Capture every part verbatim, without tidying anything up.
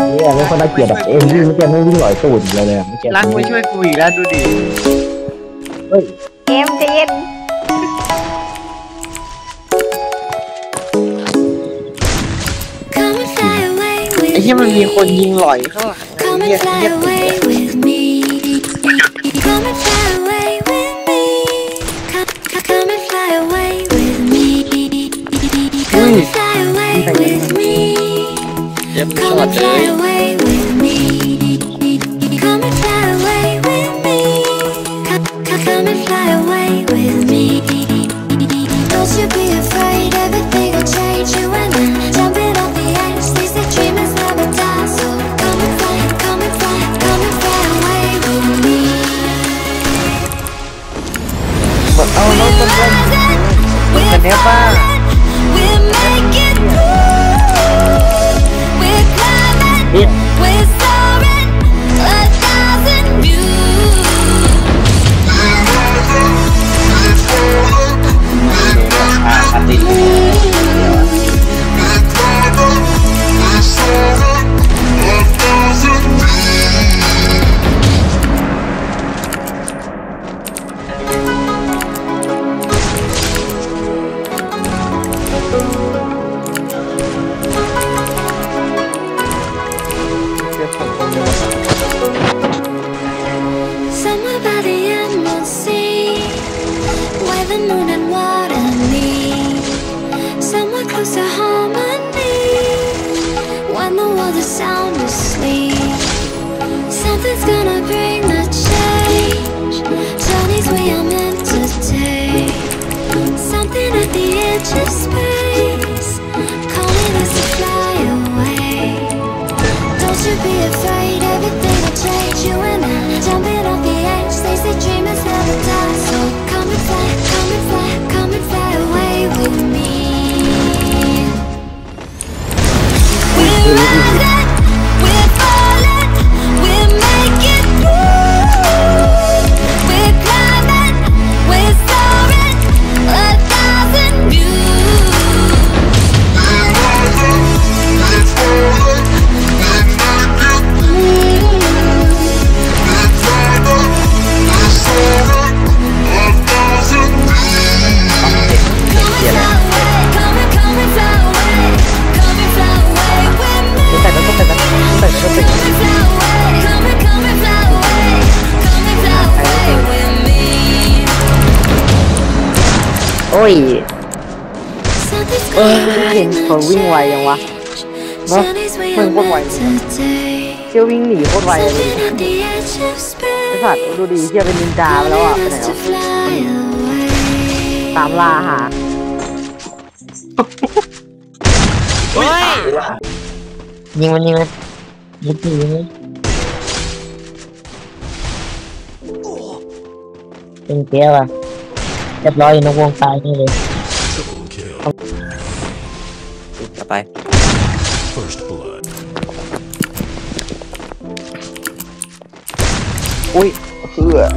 เนี่ยไม่คนน่าเกลียดอ่ะเอ็มวิ่งไม่เกลียดไม่วิ่งหลอยตูดเลยเลยไม่เกลียดรักไม่ช่วยกูอีกแล้วดูดิเฮ้ยเอ็มใจเย็นไอ้ที่มันมีคนยิงหลอยข้างหลังเงียบเงียบเลยอุ้ยเจ็บช็อตเลยเอาน้องคนเล่นกันเนี้ยป้าอาติ Somewhere by the endless sea, where the moon and water meet. Somewhere close to harmony, when the world is sound asleep. Something's gonna bring the change, journeys we are meant to take. Something at the edge of space, calling us to fly away. Don't you be afraid, everything will change. You and I, jumping off the edge. They say dreamers never die, so come and fly, come and fly, come and fly away with me. We're rising, we're falling, we're making through. We're climbing, we're soaring, a thousand views. We're rising, we're falling, we're making through. We're climbing, we're soaring, a thousand views. Come and come and fly away, come and fly away with me. แต่ก็ต้องแต่ก็ต้องแต่ก็ต้อง Come and fly away, come and come and fly away, come and fly away with me. โอ้ย Something's เออ gonna เห็น bring เขาวิ่งไวยังวะ change, เนาะ journeys we มัน are โคตรไว meant to take. เชี่ยววิ่งหนีโคตรไวเลย Something at the edge of ไอ้สัตว์ space, ดูดิเชี่ยเป็นนินจาไปแล้วอ่ะไป calling ไหน us to วะ fly away. ตามล่าหาเฮ้ยยิงมันยิงมันยิงยิงมันเป็นเตี้ยว่ะเรียบร้อยนกวงตายนี่เลยต่อไป First blood. อุ้ยเสือ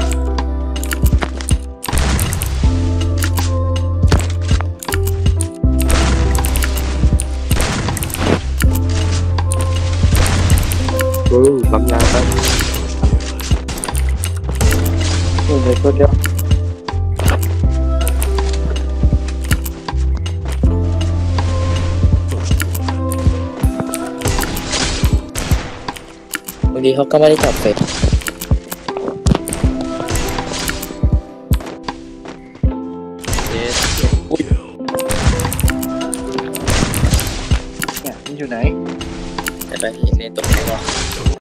เออทำงานไปโอ้ยตัวเดียวบางทีเขาก็ไม่ได้จับเฟซเนี่ยมันอยู่ไหนแต่ไปเล่นตรงไหนวะ